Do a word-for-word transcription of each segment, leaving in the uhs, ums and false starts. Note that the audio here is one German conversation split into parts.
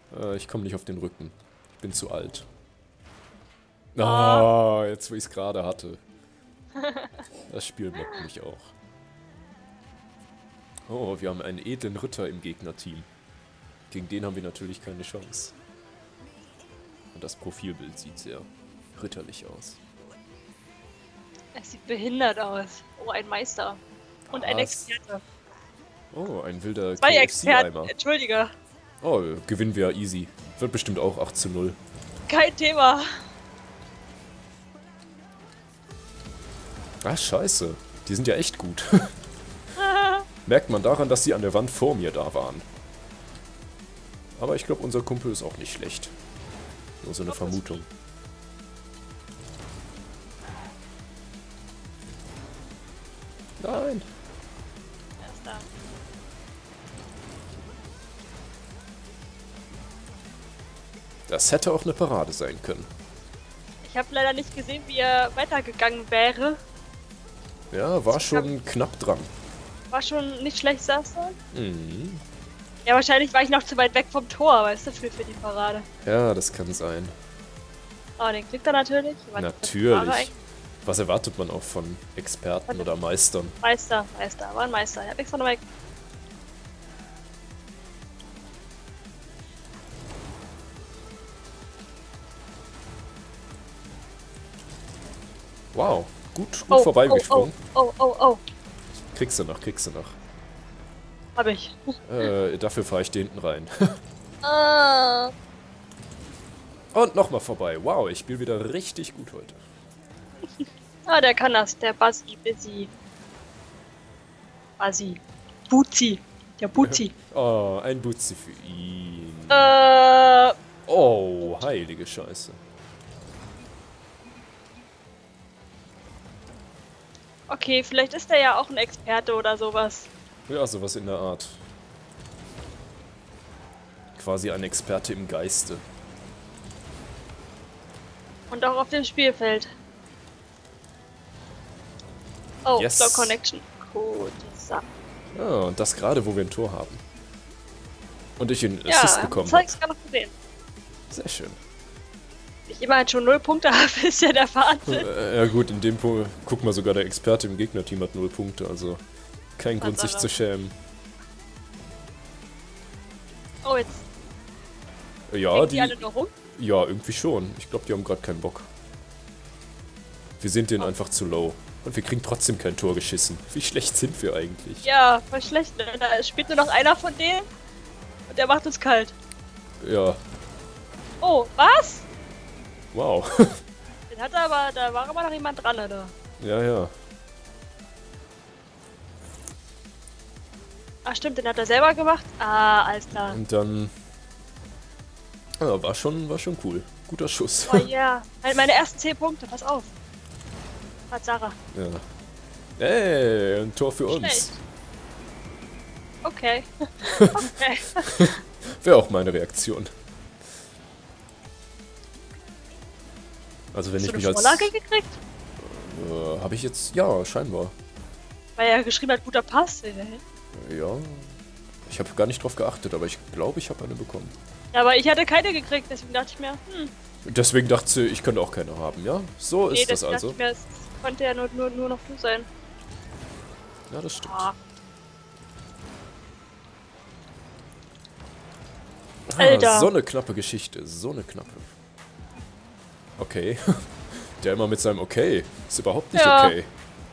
Äh, ich komme nicht auf den Rücken. Ich bin zu alt. Ah, oh, jetzt wo ich es gerade hatte. Das Spiel mockt mich auch. Oh, wir haben einen edlen Ritter im Gegnerteam. Gegen den haben wir natürlich keine Chance. Und das Profilbild sieht sehr ritterlich aus. Es sieht behindert aus. Oh, ein Meister. Und ein Was? Experte. Oh, ein wilder Zwei K F C-Eimer. Experten, entschuldige. Oh, gewinnen wir easy. Wird bestimmt auch acht zu null. Kein Thema. Ah, scheiße. Die sind ja echt gut. Merkt man daran, dass sie an der Wand vor mir da waren. Aber ich glaube, unser Kumpel ist auch nicht schlecht. Nur so eine Vermutung. Nein. Er ist da. Das hätte auch eine Parade sein können. Ich habe leider nicht gesehen, wie er weitergegangen wäre. Ja, war schon knapp dran. War schon nicht schlecht, sagst du? Mhm. Ja, wahrscheinlich war ich noch zu weit weg vom Tor, weißt du, für, für die Parade. Ja, das kann sein. Oh, den kriegt er natürlich. Was Natürlich. Was erwartet man auch von Experten oder Meistern? Meister, Meister, war ein Meister. Er hat extra noch weg. Wow, gut, gut Oh, vorbeigesprungen. Oh, oh, oh, oh, oh. Kriegst du noch, kriegst du noch. Hab ich. Äh, dafür fahre ich da hinten rein. Ah. Und nochmal vorbei. Wow, ich spiele wieder richtig gut heute. Ah, der kann das. Der Buzzy, Busy. Buzzy. Buzi. Der Buzi. Oh, ein Butzi für ihn. Äh. Oh, heilige Scheiße. Okay, vielleicht ist er ja auch ein Experte oder sowas. Ja, sowas in der Art. Quasi ein Experte im Geiste. Und auch auf dem Spielfeld. Oh, Yes. Slow Connection. Gut. So. Ja, und das gerade, wo wir ein Tor haben. Und ich einen Ja, Assist bekommen das habe habe. ich gar noch gesehen. Sehr schön. Ich immerhin schon null Punkte habe, ist ja der Wahnsinn. Äh, ja gut, in dem Punkt, guck mal, sogar der Experte im Gegnerteam hat null Punkte, also kein Grund, sich zu schämen. Oh, jetzt Ja, hängen die, die, alle noch rum. ja, irgendwie schon. Ich glaube, die haben gerade keinen Bock. Wir sind denen Oh. einfach zu low. Und wir kriegen trotzdem kein Tor geschissen. Wie schlecht sind wir eigentlich? Ja, voll schlecht, ne? Da spielt nur noch einer von denen und der macht uns kalt. Ja, Oh, was? wow. Den hat er aber, da war aber noch jemand dran, oder? Ja, ja. Ach stimmt, den hat er selber gemacht? Ah, alles klar. Und dann... Ja, war schon, war schon cool. Guter Schuss. Oh ja, yeah. Meine ersten zehn Punkte, pass auf. Hat Sarah. Ja. Ey, ein Tor für uns. Schlecht. Okay. Okay. Wäre auch meine Reaktion. Also wenn Hast ich du mich eine als... Vorlage gekriegt? Äh, habe ich jetzt... Ja, scheinbar. Weil er geschrieben hat, guter Pass. Ja. Ich habe gar nicht drauf geachtet, aber ich glaube, ich habe eine bekommen. Ja, aber ich hatte keine gekriegt, deswegen dachte ich mir, hm. Deswegen dachte sie, ich könnte auch keine haben, ja? So Nee, ist das deswegen also. dachte ich mir, es konnte ja nur, nur, nur noch du sein. Ja, das stimmt. Ah. Ah, Alter. so eine knappe Geschichte, so eine knappe. Okay. Der immer mit seinem Okay. Ist überhaupt nicht Ja. okay.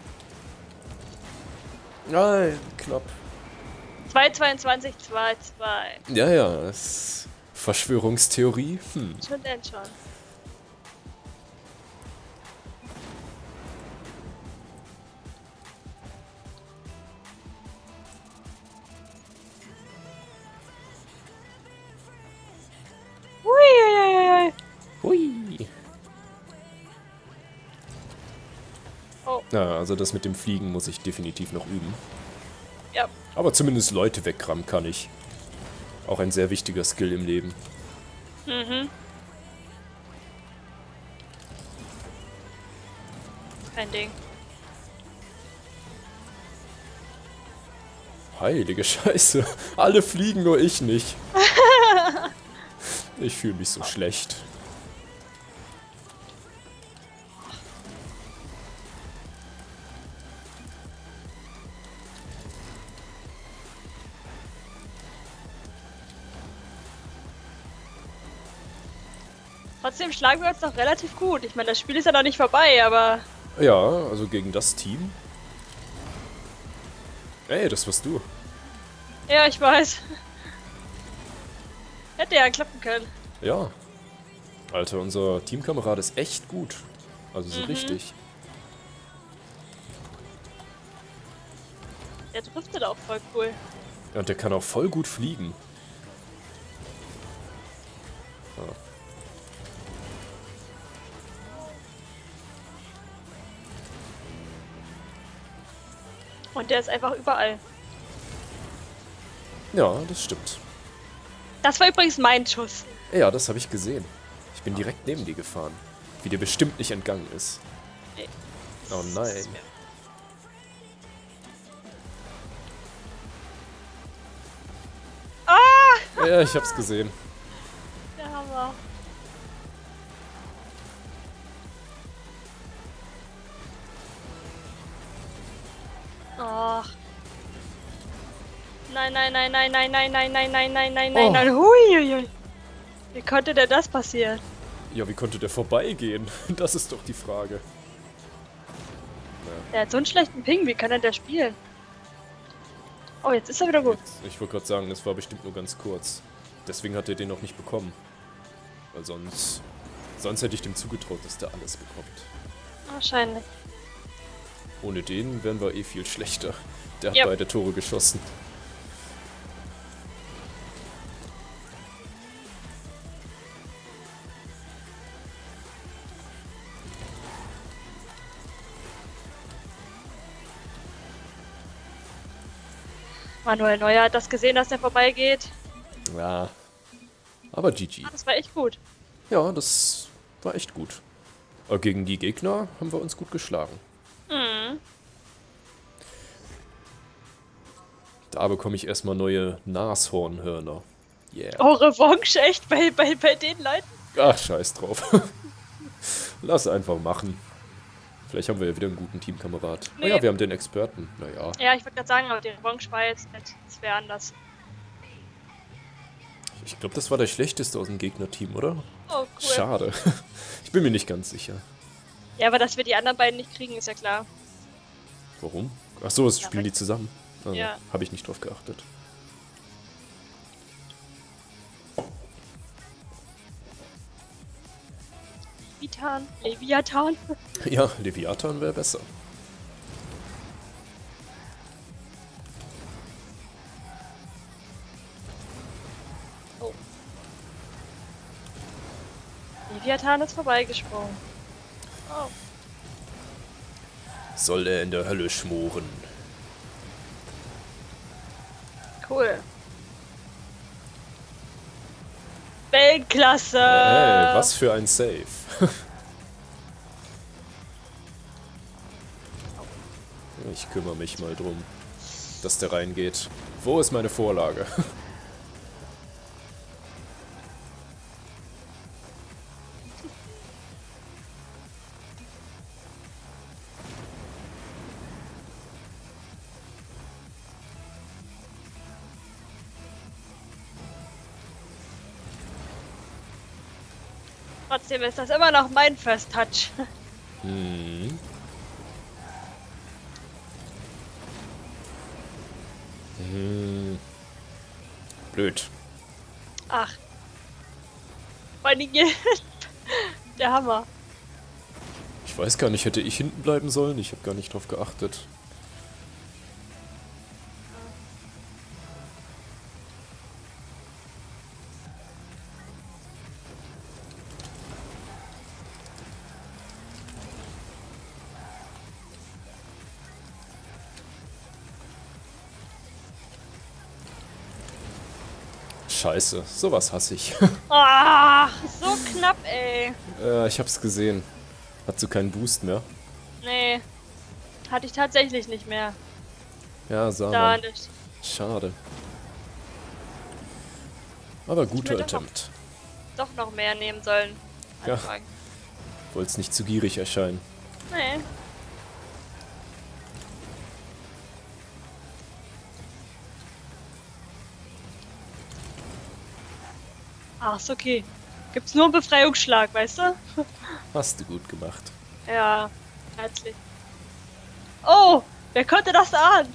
Nein, knapp. zwei zweiundzwanzig, zwei zwei. Ja, ja, das ist Verschwörungstheorie. Hm. Schon denn schon. Hui. Hui. Oh. Ja, also das mit dem Fliegen muss ich definitiv noch üben. Ja. Aber zumindest Leute wegrammen kann ich. Auch ein sehr wichtiger Skill im Leben. Mhm. Kein Ding. Heilige Scheiße. Alle fliegen, nur ich nicht. Ich fühle mich so schlecht. Trotzdem schlagen wir uns noch relativ gut. Ich meine, das Spiel ist ja noch nicht vorbei, aber... Ja, also gegen das Team. Ey, das warst du. Ja, ich weiß. Hätte ja klappen können. Ja. Alter, unser Teamkamerad ist echt gut. Also so mhm. richtig. Der driftet auch voll cool. Ja, und der kann auch voll gut fliegen. Ja. Und der ist einfach überall. Ja, das stimmt. Das war übrigens mein Schuss. Ja, das habe ich gesehen. Ich bin direkt neben dir gefahren. Wie dir bestimmt nicht entgangen ist. Nee. Oh nein. Ah! Ja, ich hab's gesehen. Der Hammer. Ach. Nein, nein, nein, nein, nein, nein, nein, nein, nein, nein, nein, nein, nein. Huiuiui. Wie konnte denn das passieren? Ja, wie konnte der vorbeigehen? Das ist doch die Frage. Ja. Der hat so einen schlechten Ping, wie kann er der spielen? Oh, jetzt ist er wieder gut. Jetzt, ich wollte gerade sagen, das war bestimmt nur ganz kurz. Deswegen hat er den noch nicht bekommen. Weil sonst... Sonst hätte ich dem zugetraut, dass der alles bekommt. Wahrscheinlich. Ohne den wären wir eh viel schlechter. Der hat yep. beide Tore geschossen. Manuel Neuer hat das gesehen, dass der vorbeigeht. Ja. Aber G G. Ah, das war echt gut. Ja, das war echt gut. Aber gegen die Gegner haben wir uns gut geschlagen. Mhm. Da bekomme ich erstmal neue Nashornhörner. Yeah. Oh, Revanche, echt? Bei, bei, bei den Leuten? Ach, scheiß drauf. Lass einfach machen. Vielleicht haben wir ja wieder einen guten Teamkamerad. Nee. Oh ja, wir haben den Experten. Naja. Ja, ich wollte gerade sagen, aber die Revanche war jetzt nicht. Das wäre anders. Ich glaube, das war der schlechteste aus dem Gegnerteam, oder? Oh, cool. Schade. Ich bin mir nicht ganz sicher. Ja, aber dass wir die anderen beiden nicht kriegen, ist ja klar. Warum? Ach so, es ja, spielen die zusammen. Also, ja. Habe ich nicht drauf geachtet. Leviathan. Leviathan. Ja, Leviathan wäre besser. Oh. Leviathan ist vorbeigesprungen. Oh. Soll er in der Hölle schmoren? Cool. Weltklasse! Hey, was für ein Save. Ich kümmere mich mal drum, dass der reingeht. Wo ist meine Vorlage? Trotzdem ist das immer noch mein First Touch. Hm. Hm. Blöd. Ach. Vor allen Dingen der Hammer. Ich weiß gar nicht, hätte ich hinten bleiben sollen? Ich habe gar nicht drauf geachtet. Scheiße, sowas hasse ich. Ach, so knapp, ey. äh, ich hab's gesehen. Hast du keinen Boost mehr? Nee. Hatte ich tatsächlich nicht mehr. Ja, sah Da man. nicht. Schade. Aber guter Attempt. doch noch mehr nehmen sollen. Ja. Anfangen. Wollt's nicht zu gierig erscheinen. Nee. Ach, ist okay. Gibt's nur einen Befreiungsschlag, weißt du? Hast du gut gemacht. Ja, herzlich. Oh, wer konnte das ahnen?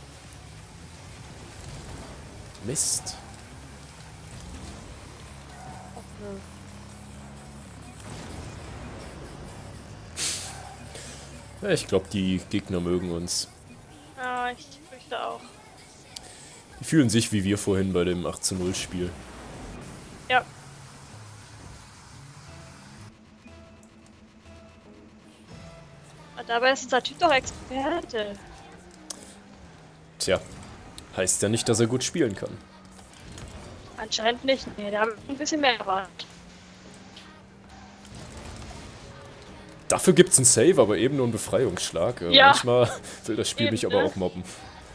Mist. Ja, ich glaube, die Gegner mögen uns. Ja, ich fürchte auch. Die fühlen sich wie wir vorhin bei dem acht zu null Spiel. Ja. Und dabei ist unser Typ doch Experte. Tja, heißt ja nicht, dass er gut spielen kann. Anscheinend nicht. Nee, da haben wir ein bisschen mehr erwartet. Dafür gibt's einen Save, aber eben nur einen Befreiungsschlag. Äh, Ja. Manchmal will das Spiel Eben, mich aber ne? auch mobben.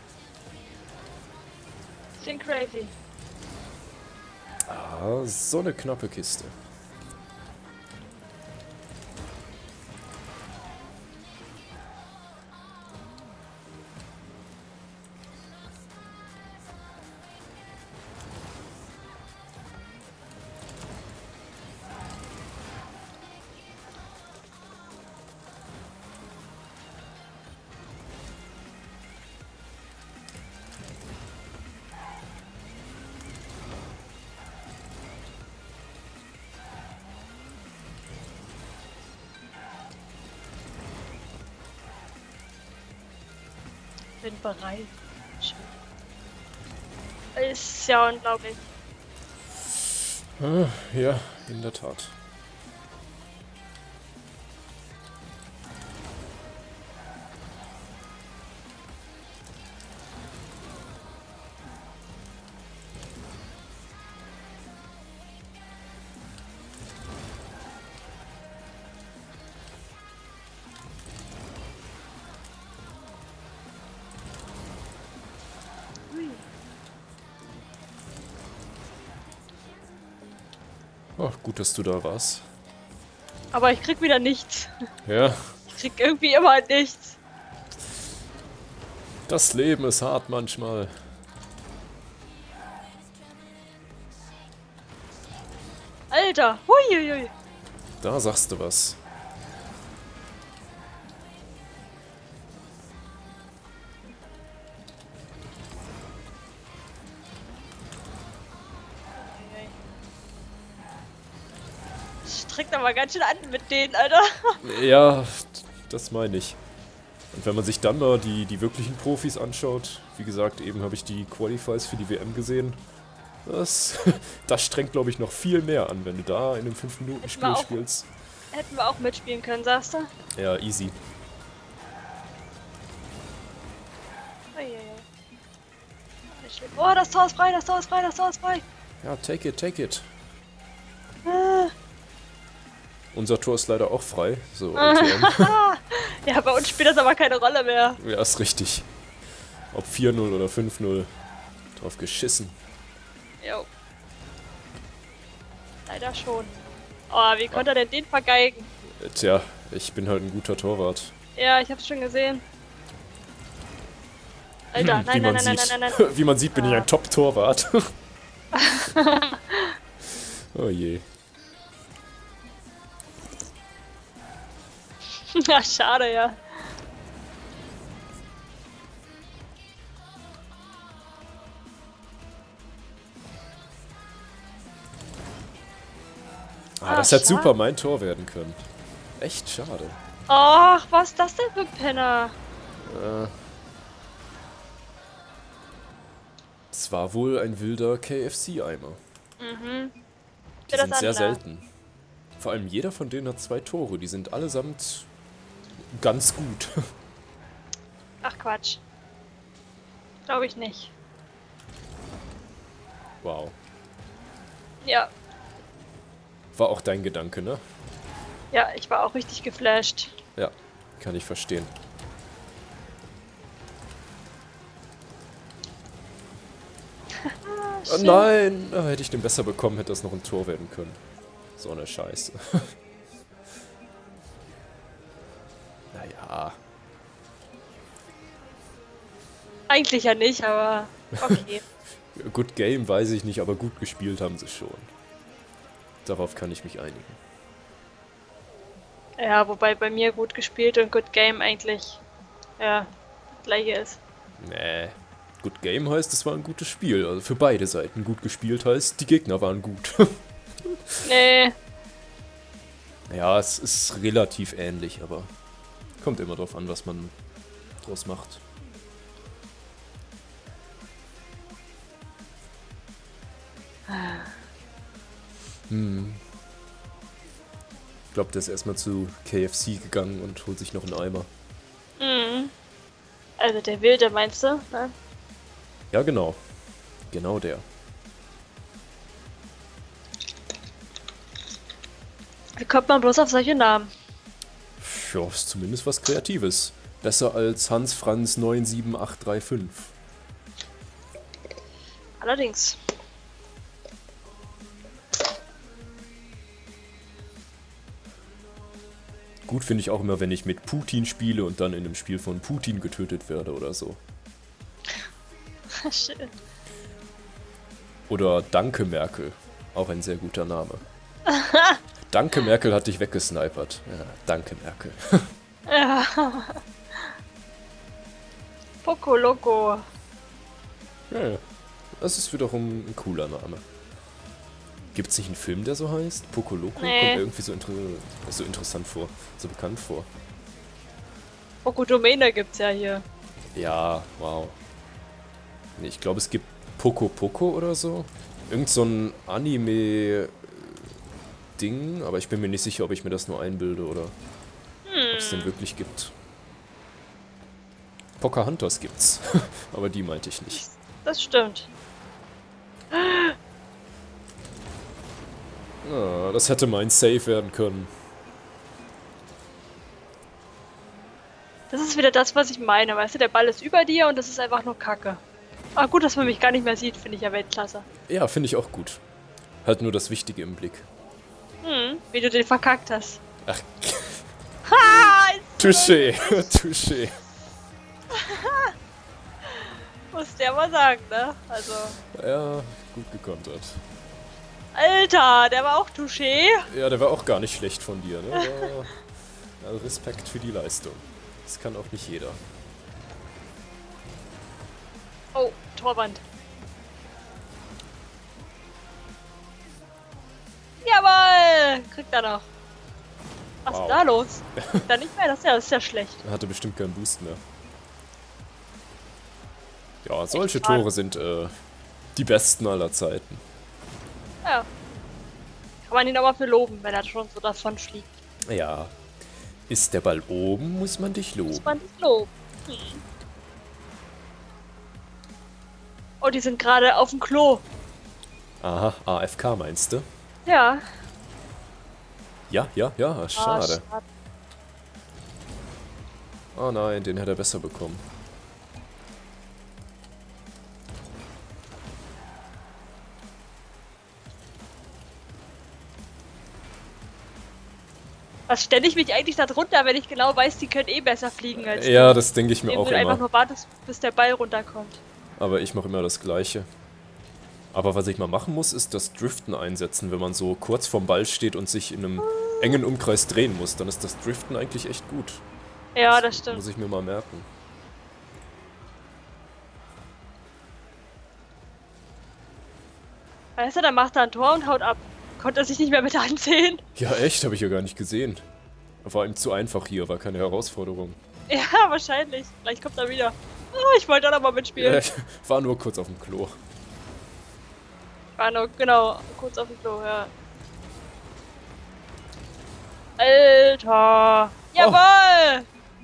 Bisschen crazy. Ah, so eine knappe Kiste. Bin bereit. Ist ja unglaublich. Ah, ja, in der Tat. Oh, gut, dass du da warst. Aber ich krieg wieder nichts. Ja, Ich krieg irgendwie immer nichts. das Leben ist hart manchmal. Alter, huiuiui. Da sagst du was. Streckt aber ganz schön an mit denen, Alter. Ja, das meine ich. Und wenn man sich dann mal die, die wirklichen Profis anschaut, wie gesagt, eben habe ich die Qualifies für die W M gesehen, das, das strengt, glaube ich, noch viel mehr an, wenn du da in einem fünf Minuten Spiel auch- spielst. Hätten wir auch mitspielen können, sagst du? Ja, easy. Uiuiui. Oh, das Tor ist frei, das Tor ist frei, das Tor ist frei. Ja, take it, take it. Ah. Unser Tor ist leider auch frei. So, O T M. Ja, bei uns spielt das aber keine Rolle mehr. Ja, ist richtig. Ob vier null oder fünf null. Drauf geschissen. Jo. Leider schon. Oh, wie konnte er denn den vergeigen? Äh, Tja, ich bin halt ein guter Torwart. Ja, ich hab's schon gesehen. Alter, Wie nein, nein, man nein, nein, sieht. nein, nein, nein. Wie man sieht, bin ich Ah. ein Top-Torwart. Oh je. Ja, schade, ja. Ah, Ah, das hätte schade. super mein Tor werden können. Echt schade. Ach, was ist das denn für ein Penner? Äh, Es war wohl ein wilder K F C-Eimer. Mhm. Die Für das sind sehr andere. selten. Vor allem jeder von denen hat zwei Tore. Die sind allesamt ganz gut. Ach, Quatsch. Glaube ich nicht. Wow. Ja, War auch dein Gedanke, ne? ja, ich war auch richtig geflasht. Ja, kann ich verstehen. Ah, Oh shit. nein! Ah, hätte ich den besser bekommen, hätte das noch ein Tor werden können. So eine Scheiße. Naja. Eigentlich ja nicht, aber okay. Good Game weiß ich nicht, aber gut gespielt haben sie schon. Darauf kann ich mich einigen. Ja, wobei bei mir gut gespielt und Good Game eigentlich, ja, das gleiche ist. Nee. Good Game heißt, es war ein gutes Spiel. Also für beide Seiten gut gespielt heißt, die Gegner waren gut. Nee. Ja, es ist relativ ähnlich, aber kommt immer drauf an, was man draus macht. Hm. Ich glaube, der ist erstmal zu K F C gegangen und holt sich noch einen Eimer. Mhm. Also der Wilde, meinst du? Ne? Ja, genau. Genau der. Wie kommt man bloß auf solche Namen? Ja, ist zumindest was Kreatives. Besser als Hans Franz neun sieben acht drei fünf. Allerdings. Gut finde ich auch immer, wenn ich mit Putin spiele und dann in einem Spiel von Putin getötet werde oder so. Schön. Oder Danke Merkel. Auch ein sehr guter Name. Danke Merkel hat dich weggesnipert. Ja, danke Merkel. Ja. Poco Loco. Ja, ja. Das ist wiederum ein cooler Name. Gibt es nicht einen Film, der so heißt? Poco Loco? Nee. Kommt mir irgendwie so, inter so interessant vor. So bekannt vor. Poco Domäne gibt's ja hier. Ja, wow. Nee, ich glaube, es gibt Poco Poco oder so. Irgend so ein Anime-Ding, aber ich bin mir nicht sicher, ob ich mir das nur einbilde oder Hm. ob es den wirklich gibt. Pocahontas gibt's, aber die meinte ich nicht. Das stimmt. Ah, das hätte mein Save werden können. Das ist wieder das, was ich meine. Weißt du, der Ball ist über dir und das ist einfach nur Kacke. Ah, gut, dass man mich gar nicht mehr sieht, finde ich ja Weltklasse. Ja, finde ich auch gut. Halt nur das Wichtige im Blick. Hm, wie du den verkackt hast. Ach, Ha! touché, touché. Muss der mal sagen, ne? Also. Ja, gut gekontert. Alter, der war auch touché. Ja, der war auch gar nicht schlecht von dir, ne? Aber, also Respekt für die Leistung. Das kann auch nicht jeder. Oh, Torwand. Jawoll! Kriegt er noch. Was ist Wow. da los? Da nicht mehr? Das ist ja, das ist ja schlecht. Er hatte bestimmt keinen Boost mehr. Ja, solche schade. Tore sind äh, die besten aller Zeiten. Ja. Kann man ihn aber für loben, wenn er schon so davon fliegt. Ja. Ist der Ball oben, muss man dich Muss loben. man nicht loben. Hm. Oh, die sind gerade auf dem Klo. Aha, A F K meinst du? Ja. Ja, ja, ja, Ah, schade. Oh nein, den hätte er besser bekommen. Was stelle ich mich eigentlich da drunter, wenn ich genau weiß, die können eh besser fliegen als Ja, du? das denke ich mir Indem auch du einfach immer. nur wartest, bis der Ball runterkommt. Aber ich mache immer das Gleiche. Aber was ich mal machen muss, ist das Driften einsetzen, wenn man so kurz vorm Ball steht und sich in einem engen Umkreis drehen muss. Dann ist das Driften eigentlich echt gut. Ja, das stimmt. Muss ich mir mal merken. Weißt du, dann macht er ein Tor und haut ab. Konnte er sich nicht mehr mit ansehen. Ja, echt? Habe ich ja gar nicht gesehen. War ihm zu einfach hier, war keine Herausforderung. Ja, wahrscheinlich. Vielleicht kommt er wieder. Oh, ich wollte auch noch mal mitspielen. Ja, ich war nur kurz auf dem Klo. War nur, genau, kurz auf dem Klo, ja. Alter! Jawohl!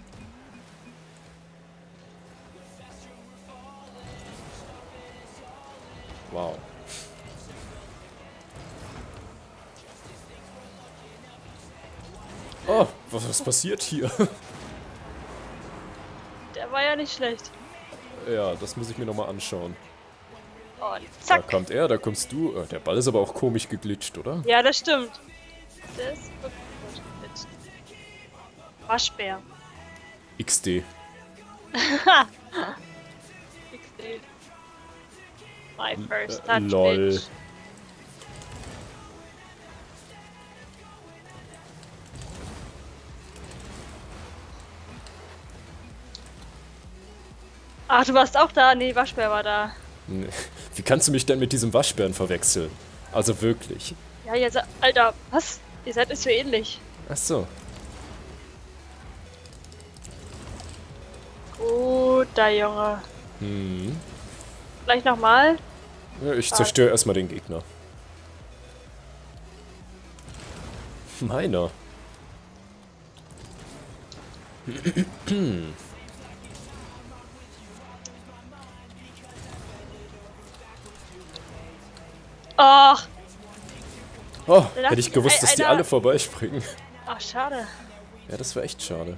Wow. Oh, was, was passiert hier? Der war ja nicht schlecht. Ja, das muss ich mir nochmal anschauen. Und Da zack! kommt er, da kommst du. Äh, Der Ball ist aber auch komisch geglitscht, oder? Ja, das stimmt. Das ist wirklich gut mit Waschbär. X D. X D. My first Äh, touch, lol. bitch. Ach, du warst auch da? Nee, Waschbär war da. Nee. Wie kannst du mich denn mit diesem Waschbären verwechseln? Also wirklich. Ja, jetzt, Alter, was? Ihr seid es so ähnlich. Ach so. Guter Junge. Hm. Gleich nochmal. Ja, ich zerstöre erstmal den Gegner. Meiner. Ach, Oh, Da hätte ich dachte ich, gewusst, dass die einer- alle vorbeispringen. ach, schade. Ja, das war echt schade.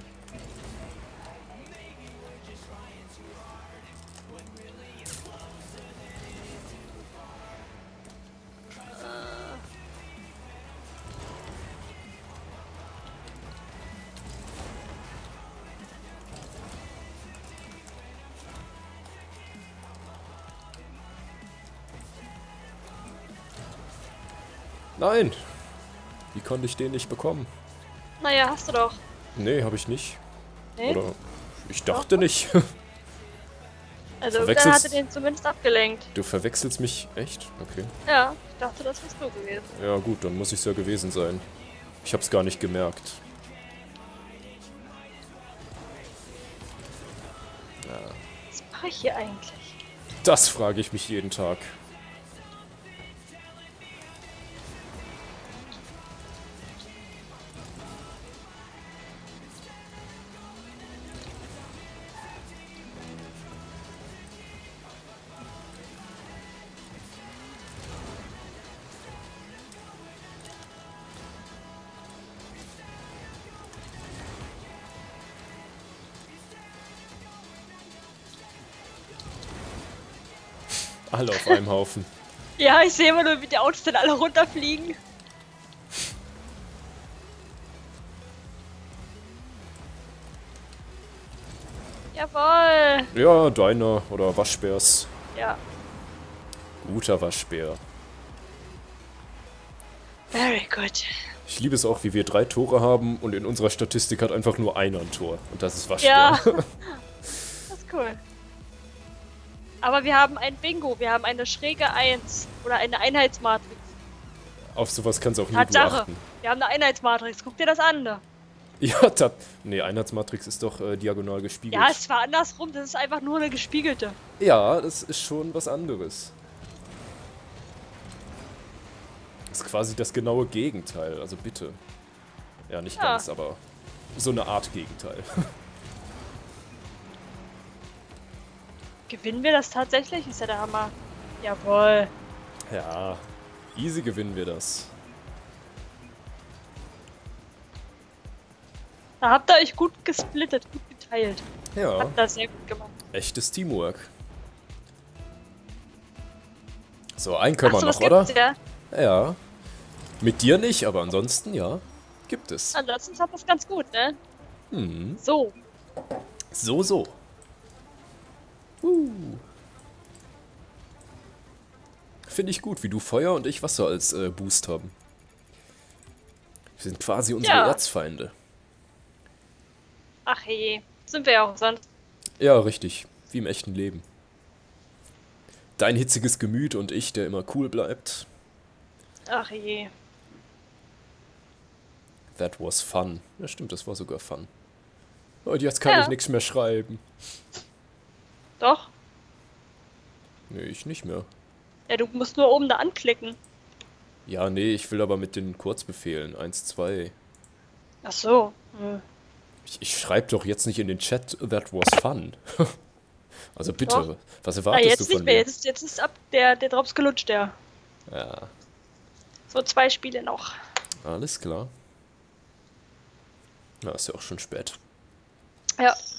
Nein! Wie konnte ich den nicht bekommen? Naja, hast du doch. Nee, habe ich nicht. Nee? Oder ich dachte nicht. Also, der verwechselst- hatte den zumindest abgelenkt. Du verwechselst mich echt? Okay. Ja, ich dachte, das wärst du gewesen. Ja gut, dann muss ich es ja gewesen sein. Ich hab's gar nicht gemerkt. Was mache ich hier eigentlich? Das frage ich mich jeden Tag. Alle auf einem Haufen. Ja, ich sehe immer nur, wie die Autos dann alle runterfliegen. Jawohl. Ja, deiner oder Waschbärs. Ja, Guter Waschbär. very good. Ich liebe es auch, wie wir drei Tore haben und in unserer Statistik hat einfach nur einer ein Tor. Und das ist Waschbär. Ja, das ist cool. Aber wir haben ein Bingo, wir haben eine schräge eins oder eine Einheitsmatrix. Auf sowas kannst du auch nie Tatsache, achten. wir haben eine Einheitsmatrix, guck dir das an. Ja, tat. Nee, Einheitsmatrix ist doch äh, diagonal gespiegelt. Ja, es war andersrum, das ist einfach nur eine gespiegelte. Ja, das ist schon was anderes. Das ist quasi das genaue Gegenteil, also bitte. Ja, nicht Ja. ganz, aber so eine Art Gegenteil. Gewinnen wir das tatsächlich? Ist ja der Hammer. Jawohl. Ja, easy gewinnen wir das. Da habt ihr euch gut gesplittet, gut geteilt. Ja, Habt das sehr gut gemacht. echtes Teamwork. So, einen können wir Achso, noch, was oder? gibt's ja? Ja. Mit dir nicht, aber ansonsten ja. Gibt es. Ansonsten hat das ganz gut, ne? Hm. So. So, so. Uh. Finde ich gut, wie du Feuer und ich Wasser als äh, Boost haben. Wir sind quasi unsere Ja. Erzfeinde. Ach je. Sind wir ja auch sonst. Ja, richtig. Wie im echten Leben. Dein hitziges Gemüt und ich, der immer cool bleibt. Ach je. That was fun. Ja, stimmt, das war sogar fun. Und jetzt kann Ja. ich nichts mehr schreiben. Doch. Nee, ich nicht mehr. Ja, du musst nur oben da anklicken. Ja, nee, ich will aber mit den Kurzbefehlen. Eins, zwei. Ach so. Hm. Ich, ich schreibe doch jetzt nicht in den Chat, that was fun. Also bitte, Doch. was Ah, erwartest jetzt du nicht von mehr. mir? Jetzt, jetzt ist ab der, der Drops gelutscht, der. Ja, So zwei Spiele noch. alles klar. Na, ist ja auch schon spät. Ja.